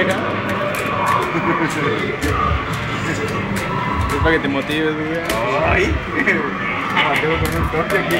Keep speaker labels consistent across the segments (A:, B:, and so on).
A: acá. Es para que te motives, güey.
B: Ay, Mateo con un toque aquí.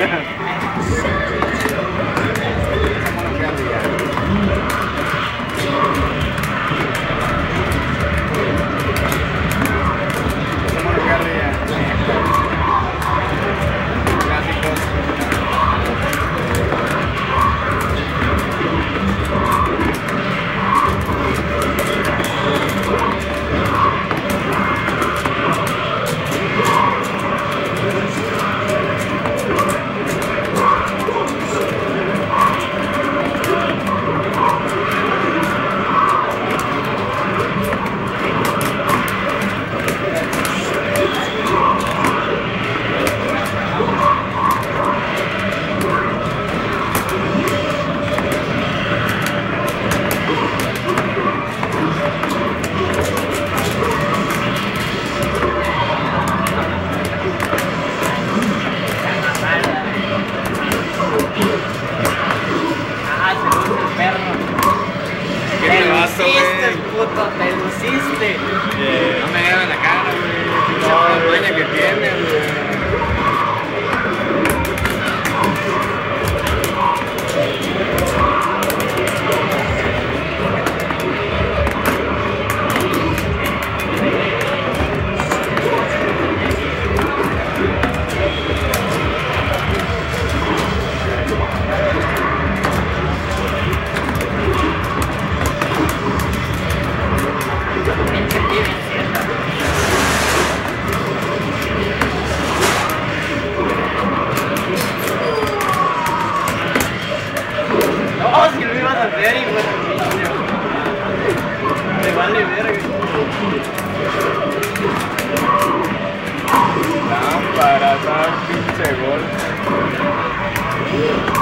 C: Puto, te luciste.
B: No me llevan la cara, güey. No, dueña que tiene, güey.
C: No, si lo ibas a hacer, hijo de me vale verga.
B: Lámpara, pinche gol.